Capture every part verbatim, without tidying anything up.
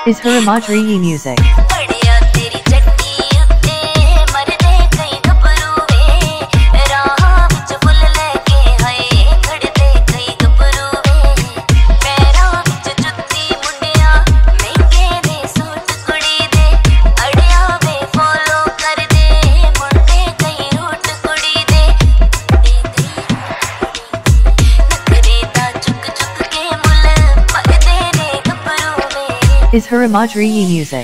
is Harimajriye music. तेरी जट्टी उत्ते मरदे कई गबरू वे राह विच फुल लेके हाय खड़दे कई गबरू वे पैरां विच जुत्ती मुंडिया महंगे दे सूट कुड़ी दे अड़िया वे फॉलो कर दे मुंडे कई रूट कुड़ी दे नखरे दा चुक चुक के मुल पकदे ने गबरू वे is Harimajriye music.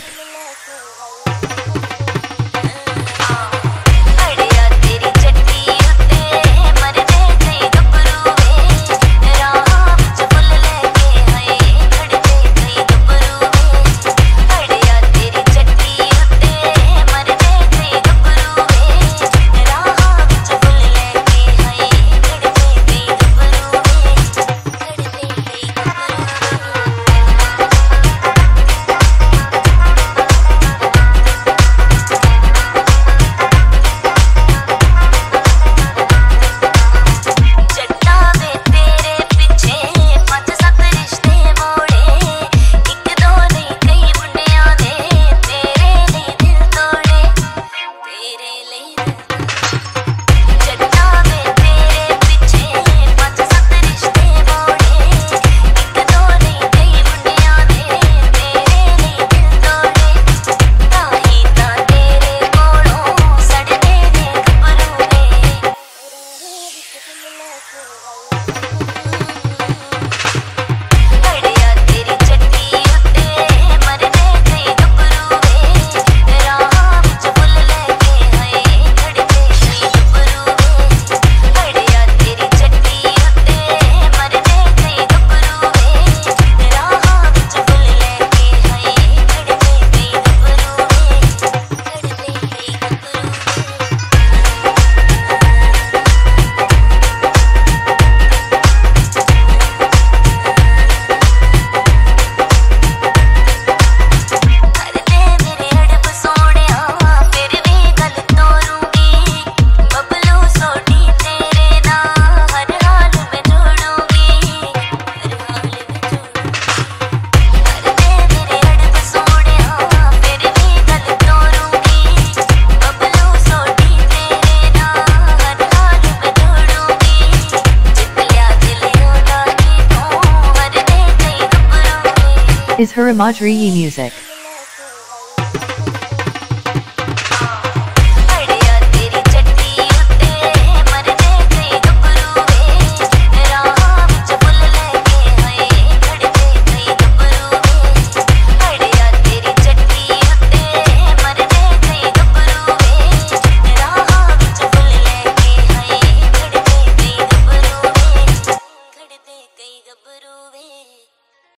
तेरी जट्टी उत्ते मरदे कई गबरू वे राह विच फुल लेके हाय खड़दे कई गबरू वे अड़िया तेरी जट्टी उत्ते मरदे कई गबरू वे राह विच फुल लेके हाय खड़दे कई गबरू वे खड़दे कई जट्टा वे तेरे पिछे पंज सत्त रिश्ते मोड़े इक दो नहीं कई मुंडियां दे तेरे लिए दिल तोड़े तेरे लिए जट्टा वे तेरे पिछे पंज सत्त रिश्ते मोड़े इक दो नहीं कई मुंडियां दे तेरे लिए दिल तोड़े ताही तां तेरे कोलों सड़दे ने गबरू वे अड़िया तेरी जट्टी उत्ते मरदे कई गबरू वे राह विच फुल लेके हाय खड़दे कई गबरू वे अड़िया तेरी जट्टी उत्ते मरदे कई गबरू वे राह विच फुल लेके हाय खड़दे कई गबरू वे खड़दे कई गबरू करदे मेरे अड़ब सोहणिया फिर भी गल तोरूंगी बबलू सोनी तेरे नाल हर हाल में जोड़ूंगी हर हाल में जोड़ूंगी करदे मेरे अड़ब सोहणिया फिर भी गल तोरूंगी बबलू सोनी तेरे नाल हर हाल में जोड़ूंगी जित लिया दिल ओदा ही तू हर दे कई गबरू वे Is Harimajriye music.